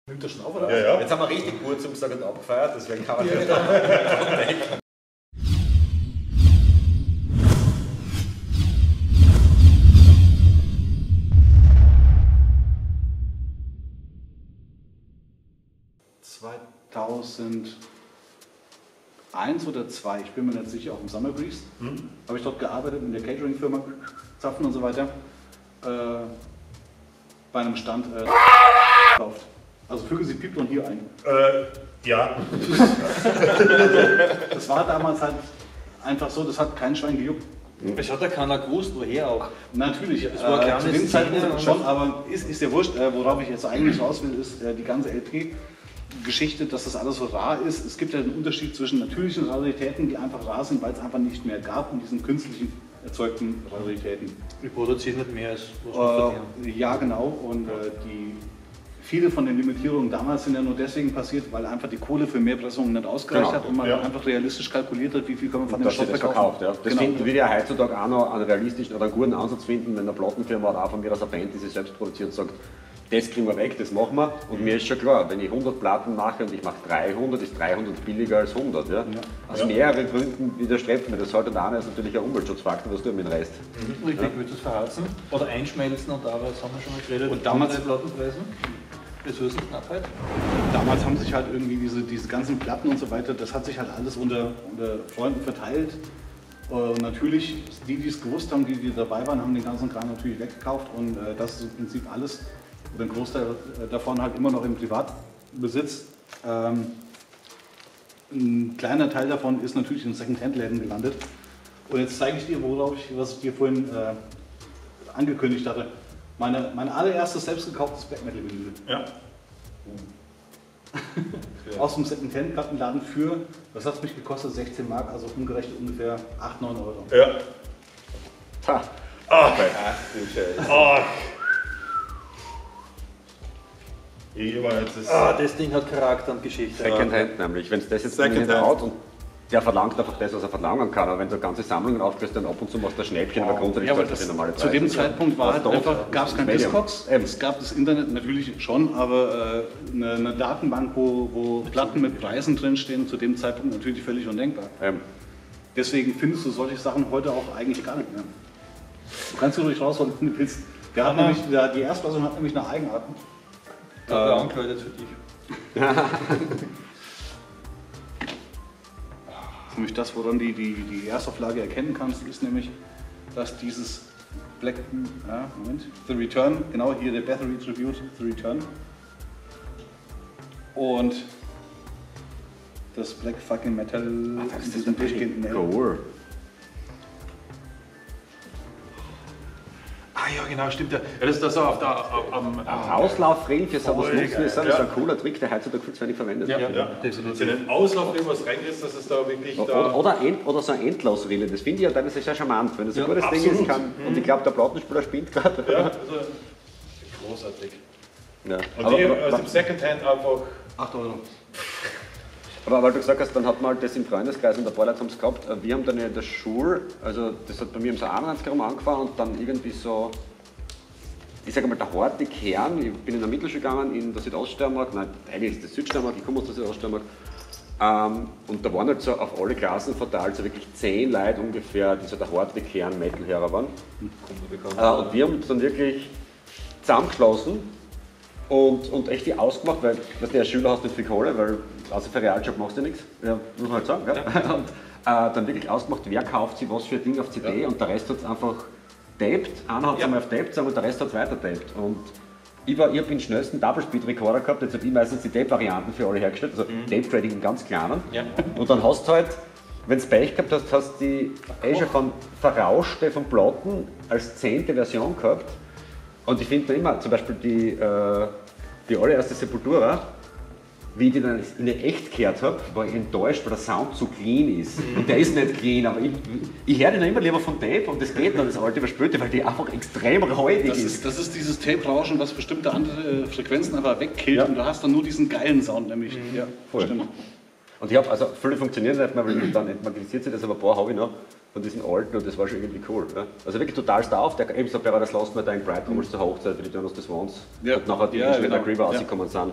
Nimmt das schon auf, oder? Ja, ja. Jetzt haben wir richtig gut zum Gesagt abgefeiert, deswegen kann man nicht. 2001 oder 2002, ich bin mir nicht sicher, auf dem Summer Breeze, habe ich dort gearbeitet in der Catering-Firma, Zapfen und so weiter, bei einem Stand gekauft. Also fügen Sie Piepton hier ein. Ja. Das war damals halt einfach so, das hat kein Schwein gejuckt. Es hat ja keiner gewusst, woher auch. Natürlich, Es war eine zu dem kleine Zeitpunkt Szene, schon, aber ist ja wurscht. Worauf ich jetzt eigentlich raus will, ist die ganze LP-Geschichte, dass das alles so rar ist. Es gibt ja einen Unterschied zwischen natürlichen Raritäten, die einfach rar sind, weil es einfach nicht mehr gab, und diesen künstlichen erzeugten Raritäten. Wir produzieren nicht mehr als was wir verdienen. Ja, genau. Und viele von den Limitierungen damals sind ja nur deswegen passiert, weil einfach die Kohle für mehr Pressungen nicht ausgereicht hat und man einfach realistisch kalkuliert hat, wie viel kann man von dem Stoff verkaufen. Ja. Das finden wir ja heutzutage auch noch einen realistischen oder einen guten Ansatz finden, wenn eine Plattenfirma oder auch von mir aus eine Band, die sich selbst produziert, sagt, das kriegen wir weg, das machen wir. Und mir ist schon klar, wenn ich 100 Platten mache und ich mache 300, ist 300 billiger als 100. Ja? Aus mehreren Gründen widerstrebt mir das. Halt, und einer ist natürlich ein Umweltschutzfaktor, was du mit reißt. Richtig, willst du es verheizen oder einschmelzen, und dabei haben wir schon mal geredet. Und damals Plattenpreisen? Ressourcenknappheit? Damals haben sich halt irgendwie diese ganzen Platten und so weiter, das hat sich halt alles unter Freunden verteilt. Und natürlich, die es gewusst haben, die dabei waren, haben den ganzen Kram natürlich weggekauft, und das ist im Prinzip alles, oder ein Großteil davon halt immer noch im Privatbesitz. Ein kleiner Teil davon ist natürlich in Second-Hand-Läden gelandet. Und jetzt zeige ich dir, was ich dir vorhin angekündigt hatte. Mein allererstes selbst gekauftes Black Metal Vinyl. Ja. Aus dem Second-Hand-Plattenladen für, was hat es mich gekostet? 16 Mark, also umgerechnet ungefähr 8, 9 Euro. Ja. Ha. Ach, Ach du Scheiße. ach. Ich war jetzt Das Ding hat Charakter und Geschichte. Secondhand nämlich, wenn es das jetzt nicht Secondhand. haut und der verlangt einfach das, was er verlangen kann, aber wenn du ganze Sammlungen aufkriegst, dann ab und zu machst du ein Schnäppchen, aber grundsätzlich Ja, aber sollte das die normale zu Preis dem sein. Zeitpunkt war halt dort, einfach, gab es kein Medium. Discogs, Eben. es gab das Internet natürlich schon, aber eine Datenbank, wo Platten mit Preisen drinstehen, zu dem Zeitpunkt natürlich völlig undenkbar. Deswegen findest du solche Sachen heute auch eigentlich gar nicht mehr. Du kannst du ruhig rausholen, wenn du willst. Die Erstfassung hat nämlich eine Eigenart. Ich habe angekleidet für dich. Nämlich das, woran die Erstauflage erkennen kannst, ist nämlich, dass dieses Black, The Return, genau hier der Battery Tribute, The Return, und das Black Fucking Metal in diesem durchgehenden L. Cool. Ah ja, genau, stimmt. Ja, das ist das auch am Auslaufring für sowas Voll nutzen, geil. ist ein cooler Trick, der heutzutage viel zu wenig verwendet wird. Wenn du einen Auslauf irgendwas reinkriegst, dass es da wirklich da. Oder so ein Endlosrille, das finde ich ja teilweise sehr charmant, wenn das ein gutes Ding absolut. ist, kann. Und ich glaube, der Plattenspieler spinnt gerade. Ja, also großartig. Ja. Und die aus dem Secondhand einfach. 8 Euro. Aber weil du gesagt hast, dann hat man halt das im Freundeskreis und ein paar Leute haben es gehabt. Wir haben dann in der Schule, also das hat bei mir im so 91 herum angefangen und dann irgendwie so, ich sage mal, der harte Kern. Ich bin in der Mittelschule gegangen in der Südoststeiermark, nein, eigentlich ist das Südsteiermark, ich komme aus der Südoststeiermark. Und da waren halt so auf alle Klassen verteilt, so wirklich 10 Leute ungefähr, die so der harte Kern Metal-Hörer waren. Und wir haben uns dann wirklich zusammengeschlossen. Und echt die ausgemacht, weil du als Schüler hast nicht viel Kohle, weil außer für Realjob machst du nichts, ja, muss man halt sagen. Gell? Und dann wirklich ausgemacht, wer kauft sich was für ein Ding auf CD und der Rest hat es einfach taped. Einer hat es einmal auf Tape zusammen und der Rest hat es weiter taped. Und ich habe den schnellsten Double-Speed-Recorder gehabt, jetzt habe ich meistens die Tape-Varianten für alle hergestellt, also Tape-Trading im ganz kleinen. Ja. Und dann hast du halt, wenn du Pech gehabt hast, hast du die schon von verrauschte von Platten als 10. Version gehabt. Und ich finde immer, zum Beispiel die allererste Sepultura, wie ich die dann in echt gehört habe, war ich enttäuscht, weil der Sound zu clean ist. Und der ist nicht clean, aber ich höre den immer lieber von Tape und das geht dann, das alte überspülte, weil die einfach extrem räudig ist. Das ist dieses Tape-Rauschen, was bestimmte andere Frequenzen einfach wegkillt, und du hast dann nur diesen geilen Sound, nämlich. Ja, voll. stimmt. Und ich habe, also viele funktionieren nicht mehr, weil dann entmagnetisiert sich das, aber ein paar habe ich noch von diesen alten und das war schon irgendwie cool. Ja. Also wirklich total auf, der eben so bei das Last Night Dying Bride damals zur Hochzeit, wie die Jonas the Swans und nachher die Engineer River rausgekommen sind.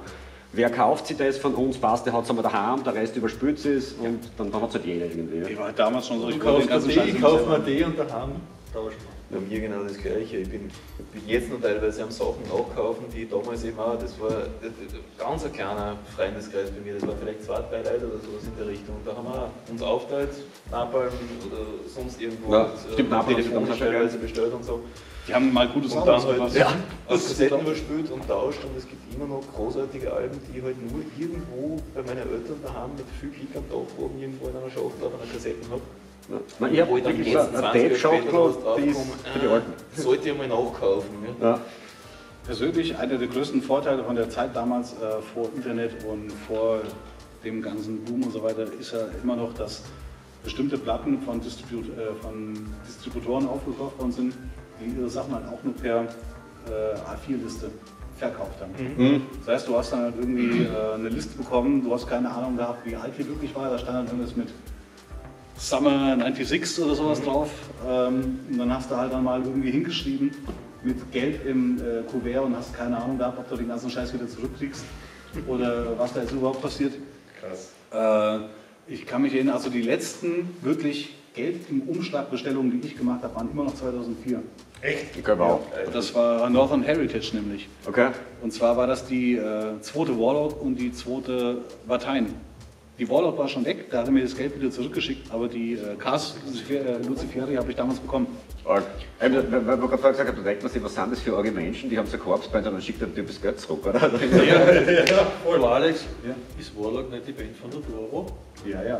wer kauft sich das von uns, passt, der hat es einmal daheim, der Rest überspült es und dann hat es halt jeder irgendwie. Ja. Ich war damals schon so, Ich kaufe mir die, ich kaufe mir die und daheim tauschen wir. Bei mir genau das Gleiche. Ich bin jetzt noch teilweise am Sachen nachkaufen, die damals eben auch, das war ganz ein kleiner Freundeskreis bei mir, das waren vielleicht 2, 3 Leute oder sowas in der Richtung. Und da haben wir uns aufteilt, Napalm oder sonst irgendwo. Ja, stimmt, Napalm teilweise bestellt und so. Die haben mal gutes Und Auto dann halt ja. auf Kassetten überspült und tauscht und es gibt immer noch großartige Alben, die ich halt nur irgendwo bei meinen Eltern daheim mit viel Klick am Dachboden irgendwo in einer Schachtel auf einer Kassette habe. Ja. Nein, ich habe wirklich so eine Tape-Schachtel, die ist für die Alten. Sollte ich mal nachkaufen. Ja. Persönlich einer der größten Vorteile von der Zeit damals vor Internet und vor dem ganzen Boom und so weiter ist ja immer noch, dass bestimmte Platten von Distributoren aufgekauft worden sind, die ihre Sachen halt auch nur per A4-Liste verkauft haben. Mhm. Das heißt, du hast dann halt irgendwie eine Liste bekommen, du hast keine Ahnung gehabt, wie alt die wirklich war, da stand dann irgendwas mit Summer 96 oder sowas drauf. Und dann hast du halt dann mal irgendwie hingeschrieben mit Geld im Kuvert und hast keine Ahnung gehabt, ob du den ganzen Scheiß wieder zurückkriegst oder was da jetzt überhaupt passiert. Krass. Ich kann mich erinnern, also die letzten wirklich Geld im Umschlagbestellungen, die ich gemacht habe, waren immer noch 2004. Echt? Ich glaube auch. Das war Northern Heritage nämlich. Okay. Und zwar war das die zweite Warlock und die zweite Bateien. Die Warlock war schon weg, da hat er mir das Geld wieder zurückgeschickt, aber die Cars Luciferi habe ich damals bekommen. Arg. Weil wir gerade vorher gesagt haben, da denkt man sich, was sind das für arge Menschen, die haben so Korpsband und dann schickt der Typ das Geld zurück, oder? Ja, voll. Alex, ist Warlock nicht die Band von der Doro? Ja, ja.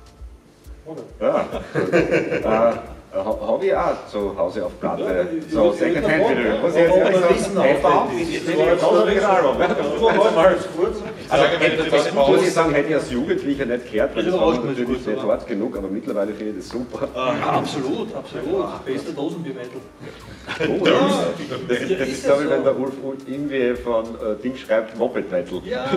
Ja. Habe ich auch zu Hause auf Platte. Ja, So Secondhand-Vinyl. Muss ich jetzt ehrlich sagen, muss ich sagen, hätte ich als Jugendlicher nicht gehört, weil das war natürlich nicht hart genug, aber mittlerweile finde ich das super. Ja, absolut, absolut. Bester Dosenbiermetal. Das ist, glaube ich, wenn der Ulf irgendwie von Ding schreibt, Moped-Metal. Ja,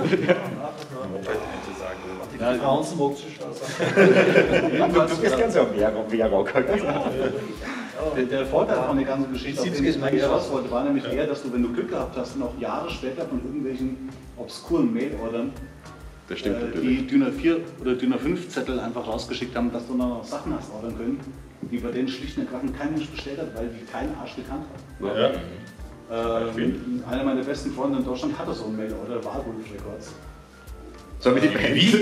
Ja, die Franzen mag es schon. Du bist ganz so ein Wehrrock. Der Vorteil von der ganzen Geschichte, auf den ich eigentlich ja. raus wollte, war nämlich der, dass du, wenn du Glück gehabt hast, noch Jahre später von irgendwelchen obskuren Mail-Ordern Das stimmt natürlich. die DIN A4 oder DIN A5 Zettel einfach rausgeschickt haben, dass du noch Sachen hast ordern können, die bei denen schlicht und ergreifend kein Mensch bestellt hat, weil die keinen Arsch gekannt hat. Ja. Einer meiner besten Freunde in Deutschland hatte so einen Mail-Order, Warwolf Records. So wie die Band.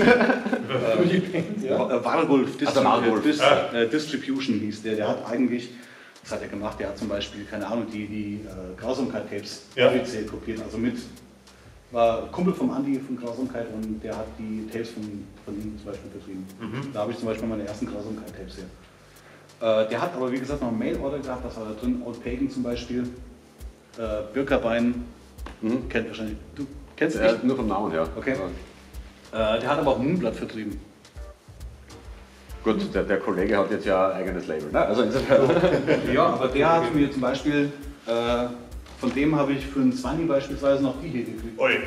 Warwolf Warwolf. Distribution hieß der. Der hat eigentlich, was hat er gemacht? Der hat zum Beispiel, keine Ahnung, die Grausamkeit-Tapes offiziell kopiert. Also war Kumpel vom Andi von Grausamkeit und der hat die Tapes von ihm zum Beispiel vertrieben. Da habe ich zum Beispiel meine ersten Grausamkeit-Tapes her. Der hat aber wie gesagt noch einen Mail-Order gehabt, das war da drin, Old Pagan zum Beispiel, Birkerbein, kennt wahrscheinlich, du kennst es nicht? Nur vom Namen her. Okay. Der hat aber auch Moonblood vertrieben. Gut, der Kollege hat jetzt ja ein eigenes Label, ne? Also insofern. Ja, aber der hat mir zum Beispiel, von dem habe ich für einen 20 beispielsweise noch die hier gekriegt. Ui.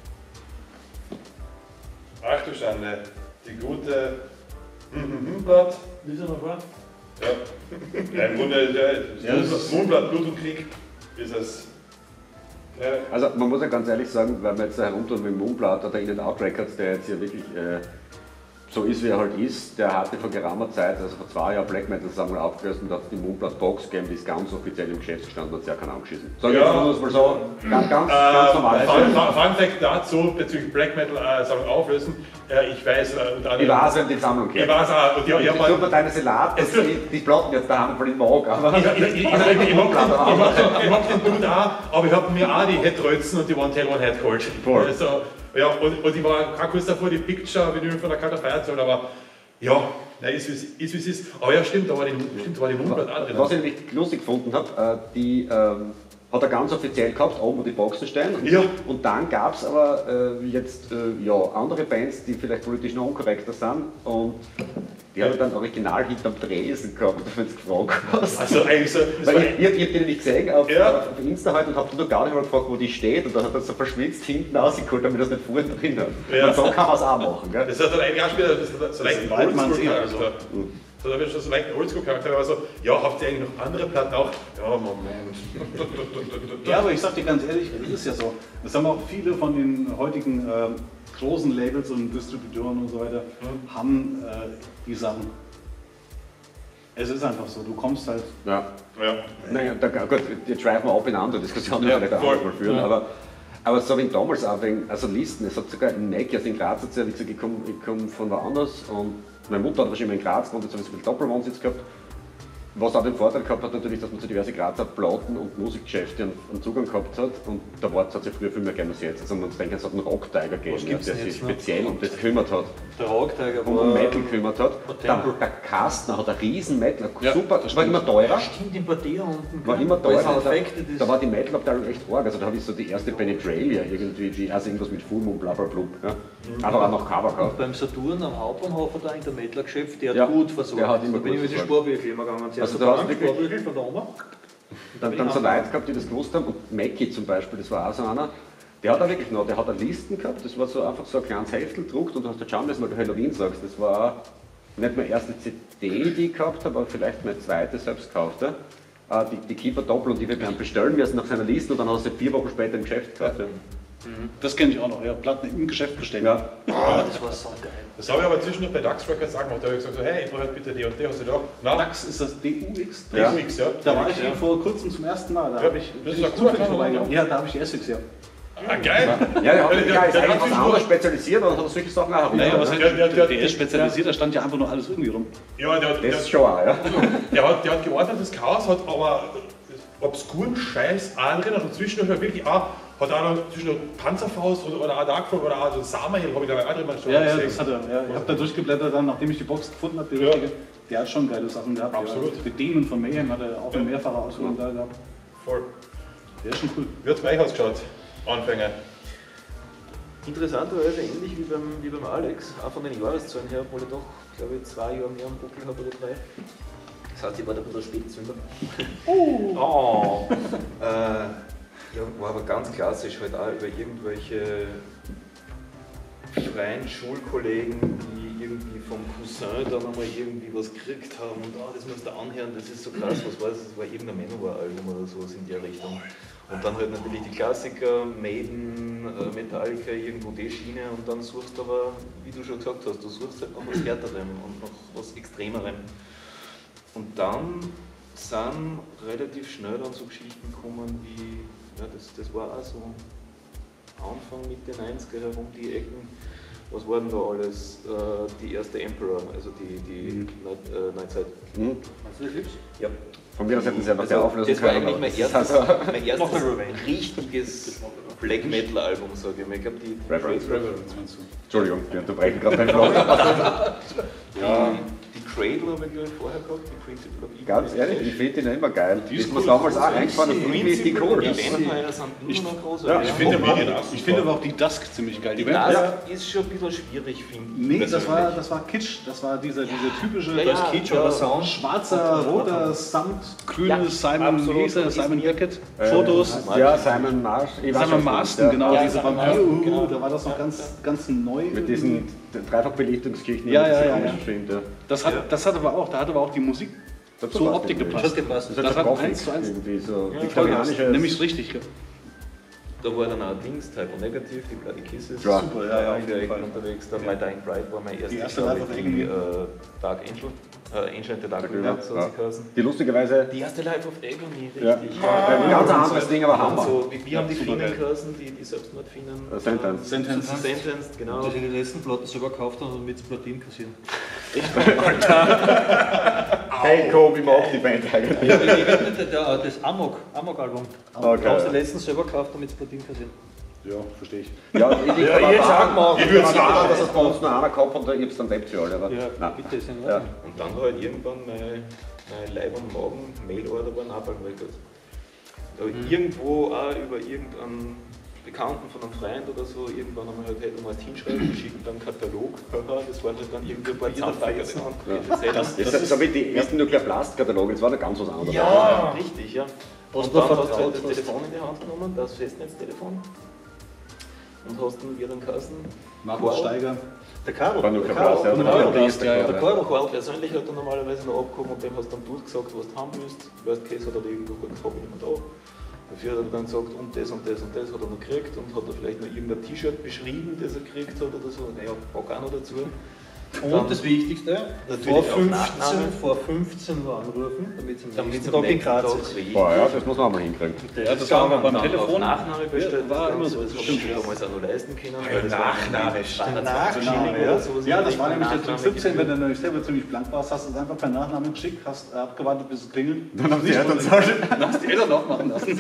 Ach du Schande, die gute Blatt. Wie er noch war? Ja, im Grunde, das Mondblatt, Blut und Krieg ist es. Ja. Also man muss ja ganz ehrlich sagen, weil wir jetzt herumtun mit dem Moonblood oder In and Out Records, der jetzt hier wirklich so ist, wie er halt ist, der hatte vor geraumer Zeit, also vor 2 Jahren Black Metal Sammlung aufgelöst und hat die Moonblood Box gegeben, die ist ganz offiziell im Geschäft gestanden und hat sehr keinen angeschissen. Sag ich jetzt mal so, ganz normal. Fun Fact dazu, bezüglich Black Metal Sammlung auflösen, ich weiß, Ich weiß, wenn die Sammlung ich kennt. weiß auch, und Ich tue mir deine Salat, die Platten jetzt daheim von den mag, aber... Ich mag den Dude auch, aber ich habe mir auch die Headrötzen und die One Tail One Head geholt. Voll. Also, ja, und ich war auch kurz davor, die Picture-Vinyl von der Kalter Feier zu holen, aber ja, ist wie es ist. Aber ja, stimmt, da war die Moonblood auch drin. Was ich nämlich lustig gefunden habe, die hat er ganz offiziell gehabt, oben wo die Boxen stehen. Ja. Und dann gab es aber jetzt andere Bands, die vielleicht politisch noch unkorrekter sind. Und die haben dann original hinterm Tresen gehabt, wenn du gefragt hast. Also eigentlich so. Weil ich hab die nicht gesehen auf Insta halt und hab dann gar nicht mal gefragt, wo die steht. Und dann hat er so verschwitzt hinten rausgeholt, damit das nicht vorne drin hat. Ja. Und so kann man es auch machen. Gell? Das hat dann eigentlich auch später so leicht Sobald man Oldschool sieht, also. So, da wird schon so leicht ein Oldschool-Charakter, also, ja, habt ihr eigentlich noch andere Platten auch? Ja, Moment. Ja, aber ich sag dir ganz ehrlich, das ist ja so. Das haben auch viele von den heutigen großen Labels und Distributoren und so weiter, haben die Sachen. Es ist einfach so, du kommst halt. Ja. Ja. Naja, gut, die driven wir ab in andere Diskussionen, Ja, vielleicht auch voll. mal führen, aber so wie damals auch wegen, also Listen, es hat sogar in Mac, also in Graz erzählt, ich komme von woanders und meine Mutter hat wahrscheinlich in Graz gewohnt, jetzt habe ich so viel Doppelwohnsitz gehabt. Was auch den Vorteil gehabt hat, natürlich, dass man zu diverse Grazer Platten und Musikgeschäfte einen Zugang gehabt hat. Und der Wort hat sich früher viel mehr gegeben als jetzt. Also man denkt, es hat einen Rock-Tiger gegeben, der sich speziell um das gekümmert hat. Der Rock-Tiger Um Metal gekümmert hat. Der Kastner hat einen riesen Metal, super, das war immer teurer. Stimmt, im Parterre unten. War immer teurer, Effekte, da war die Metal-Abteilung echt arg. Also da habe ich so die erste Penetralia irgendwie, die also irgendwas mit Full Moon, bla bla bla. Ja. Aber auch noch Cover gehabt. Beim Saturn am Hauptbahnhof hat eigentlich der Mettler-Geschäft, der Ja, hat gut versorgt. der hat immer da bin gut ich mit den versorgt. Sparbüchel immer gegangen. Also da hast du wirklich- Sparbüchel von der Oma. Dann so Leute gehabt, die das gewusst haben. Und Mackie zum Beispiel, das war auch so einer, der hat auch wirklich noch, der hat eine Listen gehabt, das war so einfach so ein kleines Heftel gedruckt und du hast ja schauen müssen, weil du Halloween sagst, das war nicht meine erste CD, die ich gehabt habe, aber vielleicht meine zweite selbst gekaufte. Die Keeper Doppel und die wir haben bestellen müssen nach seiner Liste und dann hast du 4 Wochen später im Geschäft gekauft. Ja. Das kenne ich auch noch, ja, Platten im Geschäft bestellen. Ja. Das war so geil. Das habe ich aber zwischendurch bei DAX Records auch gemacht. Da habe ich gesagt, so, hey, ich brauche halt bitte die und die. Hast du da? Na, DAX ist das DUX. Ja. DUX, ja. Da war ich vor kurzem zum ersten Mal. Da Ja, habe ich das ist bin ein ich cooler zufällig kleiner vorbeigegangen. Ja, da habe ich die Essex, ja. Ah, geil. Ja, der hat Der- ja, ist der eigentlich hat was sich anderes nur- spezialisiert und hat solche Sachen auch Naja, was ja. heißt, der- der ist spezialisiert, da stand ja einfach nur alles irgendwie rum. Ja, Das ist schon auch, ja. der hat geordnetes Chaos, hat aber obskuren Scheiß auch drin, und zwischendurch halt wirklich auch, hat auch noch zwischendurch Panzerfaust oder auch Darkfrog oder auch so Samael, habe ich da auch drin mal schon Ja, ja, gesehen. das hat er. Ja. Ich habe da durchgeblättert, dann, nachdem ich die Box gefunden habe, die Ja. richtige. Der hat schon geile Sachen gehabt. Absolut. Ja. Die Demon von Mayhem hat er auch in mehrfacher Ausführung da gehabt. Voll. Der ist schon cool. Wie hat es bei euch ausgeschaut? Anfänger. Interessanterweise ähnlich wie beim Alex, auch von den Jahreszahlen her, obwohl ich doch, glaube ich, 2 Jahre mehr am Buckel habe oder 3. Das heißt, ich war da ein bisschen Spätzünder. Ja, war aber ganz klassisch, halt auch über irgendwelche freien Schulkollegen, die irgendwie vom Cousin dann einmal irgendwie was gekriegt haben und das musst du anhören, das ist so krass, was war das? Das war irgendein Manowar-Album oder sowas in der Richtung. Und dann halt natürlich die Klassiker, Maiden, Metallica, irgendwo die Schiene und dann suchst du aber, wie du schon gesagt hast, du suchst halt noch was Härterem und noch was Extremerem. Und dann sind relativ schnell dann so Geschichten gekommen wie, ja, das war auch so Anfang Mitte 90er herum die Ecken. Was war denn da alles? Die erste Emperor, also die Neuzeit. Mhm. Hast du das Lips? Ja. Von mir aus hätten sie einfach Also, sehr auflösen das war können. eigentlich aber mein das ist erstes, also- mein Noch erstes eine Revenge. richtiges Black Metal Album, sage ich mal. Ich glaube, die Reverence. meinst du? Entschuldigung, wir unterbrechen gerade beim Vlog. Die Cradle habe ich glaube ich vorher gehabt, die Principle of Evil. Ganz ehrlich, ich finde den immer geil. Die ist mir cool. damals auch eingefallen und irgendwie ist die cool. Die Vampire sind immer noch groß. Ja, Ich finde aber auch die Dusk ziemlich geil. die Die Vampire- Dusk ist schon ein bisschen schwierig, finde ich. Nee, das war persönlich. Kitsch. Das war dieser typische Ja, ja, Kitsch ja. oder Sound. Schwarzer, roter Samt, grünes Ja, Simon absolut. Lisa, Simon Beckett, Fotos. Ja, Simon Marsh. Ich weiß Simon schon, Marston, ja. genau, Ja, diese Simon Vampire, Marston, genau. da war das noch ganz neu. Mit diesen Dreifachbelichtungsgeschichten. Ja, die ja, so ja, komisch ja. Stimmt, ja. da hat aber auch die Musik Das zur passt Optik irgendwie. gepasst. Das hat gepasst. Das Das hat hat Gothic 1:1. irgendwie so Ja, viktorianische. Nämlich richtig. Da war dann auch Dings, Typo Negative, die Bloody Kisses. Ja. Super, ja, ja, auf in der jeden Ecke Fall. unterwegs. Dann My Dying Bride war mein erstes. erste glaube Live of ich, Agony. Dark Angel. Angel and the Dark Ja. River, so hat sie geheißen. Die lustigerweise, Die erste Live of Agony, ja, richtig. ein ganz anderes Ding, aber Und Hammer. so, wie haben die super Finnen geil. geheißen, die Selbstmordfinnen? Sentence. Sentenced, genau. Die die letzten Platten sogar gekauft haben und mit Platin kassieren. Hey Kobe, mag die Band eigentlich. Das Amok-Album. Okay. Da haben sie die letzten selber gekauft, damit sie Platin kassieren. Ja, verstehe ich. Ja, ich würde sagen, Ich würde sagen, dass es bei uns nur einer gehabt hat und ich habe es dann Web für alle. Aber Ja, nein. bitte, ist in Ja. Ordnung. Und dann war halt irgendwann mein Leib- und Magen-Mail-Order war Napalm Records. Da hab ich irgendwo auch über irgendeinen Bekannten von einem Freund oder so, irgendwann einmal halt, hey, du musst hinschreiben, die schicken dann einen Katalog. Das waren halt dann irgendwie ein paar Zahnfetzen und Das ist so wie die ersten Nuklear-Blast-Kataloge, das war da ganz was anderes. Ja, richtig, ja. Hast Und du dann hast du vertraut, halt das was- Telefon in die Hand genommen, das Festnetztelefon. und hast dann ihren Kassen. Markus Steiger. Der Karl. War nur kein Preis, ja. Der Karl persönlich hat dann normalerweise noch abgehoben und dem hast dann durchgesagt, was du haben willst. Worst Case hat er irgendwo gesagt, habe ich nicht mehr da. Dafür hat er dann gesagt, und das und das und das hat er noch gekriegt und hat er vielleicht noch irgendein T-Shirt beschrieben, das er gekriegt hat oder so. Naja, pack auch noch dazu. Und dann das Wichtigste, vor 15 Uhr anrufen, damit es am nächsten Tag in Graz ist. Boah, ja, das muss man auch mal hinkriegen. Ja, das war aber beim Auf Telefon. Nachname bestellt, war das immer so. das habe ich damals auch noch leisten können. Weil das Nachname, Ja, das war nämlich der Trick 17, wenn du nämlich selber ziemlich blank warst, hast du es einfach per Nachnamen geschickt, hast abgewartet, bis es klingelt. Dann haben die Eltern aufmachen lassen.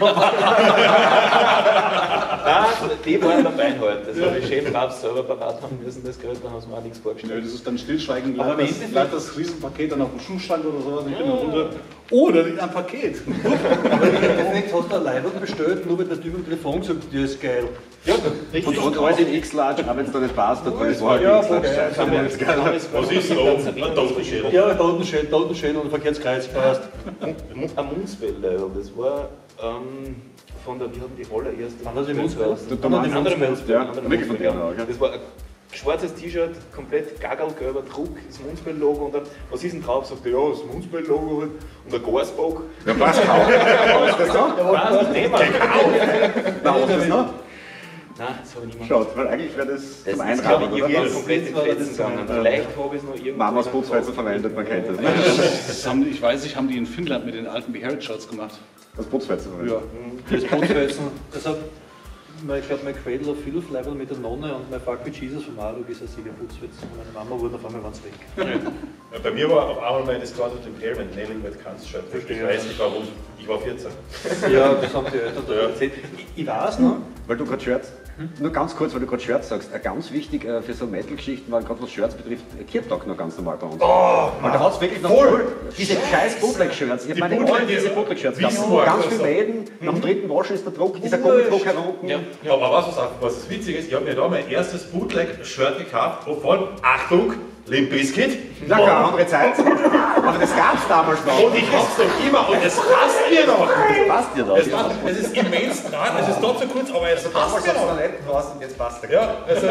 Die waren dabei heute. Das habe ich schön brav selber parat haben müssen, das Geld, da haben sie mir auch nichts Nö, vorgestellt. das ist dann stillschweigend, Aber bleibt das Riesenpaket dann auf dem Schuhschrank oder sowas, ich bin dann runter. Oh, da liegt ein Paket. Aber im Endeffekt hast du eine Leibung bestellt, nur wenn der Typ am Telefon gesagt hat, das ist geil. Ja, richtig. Und alles in X-Large, auch wenn es da nicht passt, weil es war halt Ja, X-Large. Was ist denn oben? Ein Totenschädel. Ja, Totenschädel und Verkehrskreuz passt. Ein Mundsbälle, das war von der, wie haben die allererste. Andere Mundsbälle? Andere Mundsbälle. Ja, wirklich von denen auch, ja. Das war ein schwarzes T-Shirt, komplett gagelgelber Druck, das Mundsbell-Logo und dann, was ist denn drauf? Sagt er, ja, das Mundsbell-Logo halt und ein Gasbock. Ja, passt auch. Was ist das noch? Was? Thema. Na, was ist das noch? Nein, das habe ich nicht mehr. Schaut, weil eigentlich wäre das zum Das ist, glaube Einrahmen, ich, oder? irgendwie komplett in Fetzen gegangen. Vielleicht habe ich es noch irgendwo. Mamas Putzfetzen verwendet, man kennt das. Das haben, ich weiß nicht, haben die in Finnland mit den alten Behared-Shirts gemacht. Das Putzfetzen verwendet. Ja. Das Putzfetzen. Das hat, ich glaube, mein Cradle of Filth Level mit der Nonne und mein Fuck with Jesus vom Maruk ist ein Siegerputzfetzen. Meine Mama wurde auf einmal ganz weg. Ja, bei mir war auf einmal mein Discarded Impairment Nailing with Kunst-Shirt. Ich weiß nicht warum, ich war 14. Ja, das haben die Eltern da erzählt. Ich weiß noch. Weil du gerade Shirts, nur ganz kurz, weil du gerade Shirts sagst, ganz wichtig für so Metal-Geschichten, weil gerade was Shirts betrifft, Kirtag noch ganz normal bei uns. Weil da hat es wirklich noch diese scheiß Bootleg-Shirts. Ich meine, alle diese Bootleg-Shirts gehabt. Ganz viel Mäden, nach dem dritten Waschen ist der Druck, dieser Gummidruck herunten. Ja. Aber was das Witzige ist, ich habe mir da mein erstes Bootleg-Shirt gekauft, wovon, Achtung, Limp Bizkit. Na klar, andere Zeit. Aber das gab es damals noch. Und ich hab's doch immer und es passt mir noch. Passt dir das? Es ist immens dran, es ist dort so kurz, aber es passt mir noch. und jetzt passt der. Ja, also,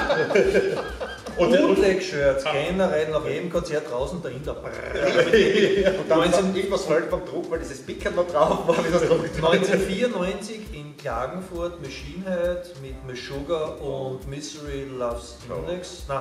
Bootleg-Shirts, generell nach jedem Konzert draußen dahinter. Und dann ist irgendwas falsch beim Druck, weil dieses Pickel noch drauf war. 1994 in Klagenfurt Machine Head mit Meshuggah und Misery Loves Index. Nein,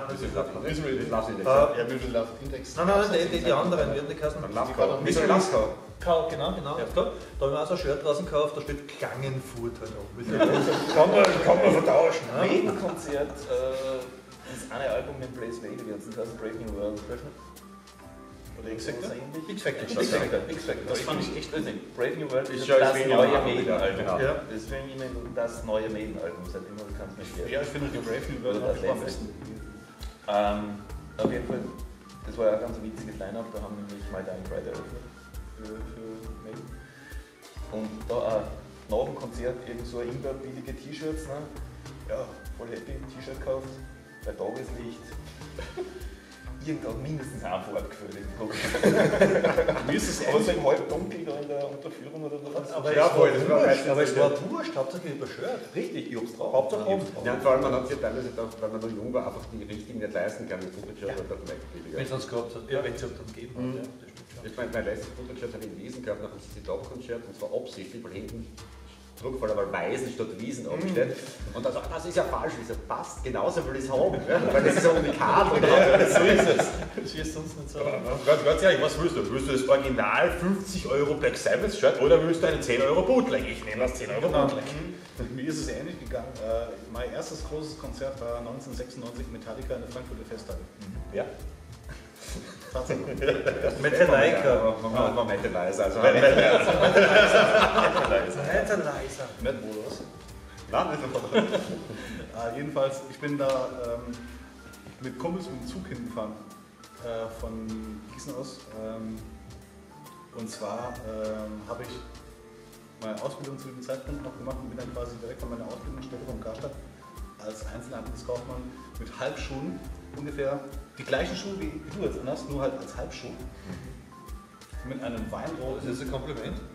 die anderen werden die Kassen. Misery Loves genau. Da haben wir auch so ein Shirt draußen gekauft, da steht Klangenfurt halt auch. Kann man vertauschen. Ein Konzert, das eine Album mit Blaze Bayley, das heißt Brave New World. Oder X-Factor? X-Factor. Das fand ich echt lustig. Brave New World ist das neue Maiden-Album. Das ist für mich immer das neue Maiden-Album, seitdem man kann es nicht schwer. Ja, ich finde die Brave New World auch am besten. Auf jeden Fall, das war ja ein ganz witziges Line-Up, da haben nämlich My Dying Bride eröffnet für Maiden. Und da nach dem Konzert irgend so billige T-Shirts, ne? Ja, voll happy, T-Shirt gekauft, bei Tageslicht. Irgendwann mindestens ein Farb gefüllt im Druck. Wie ist es Aber so im Halbdunkel da in der Unterführung oder was? Aber es war wurscht, hauptsächlich über Shirt. Richtig, ich hab's drauf. Hauptsache oben. Ja, und vor allem, man hat sich teilweise gedacht, weil man noch jung war, einfach die richtigen nicht leisten kann. Das Football-Shirt war doch billiger. Wenn es uns gehabt hat, ja, wenn es dann gegeben hat. Ja, das stimmt schon. Ich meine, mein letztes Football-Shirt habe ich in Wiesen gehabt, nach einem CC-Top-Konzert, und zwar absichtlich, weil hinten Druckfall, aber Weisen statt Wiesen aufgestellt. Und dann so, das ist ja falsch, das passt genauso, will ich es haben. Ja? Weil das ist ja unikat. so ist es. Das wirst du uns nicht so. Ganz ehrlich, was willst du? Willst du das Original 50 € Black Sabbath Shirt oder willst du einen 10 € Bootleg? Ich nehme das 10 € Bootleg. Mir ist es ähnlich gegangen. Mein erstes großes Konzert war 1996 Metallica in der Frankfurter Festhalle. Ja. Tatsächlich. Metallica. Man Metallizer. Also Metallizer. Nicht Modus. Nein, nicht Jedenfalls, ich bin da mit Kumpels mit dem Zug hingefahren. Von Gießen aus. Und zwar habe ich meine Ausbildung zu dem Zeitpunkt noch gemacht und bin dann quasi direkt von meiner Ausbildungsstelle vom Karstadt als Einzelhandelskaufmann mit Halbschuhen, ungefähr die gleichen Schuhe wie du jetzt anhast, nur halt als Halbschuh. Mit einem Weinroten. Das ist ein Kompliment.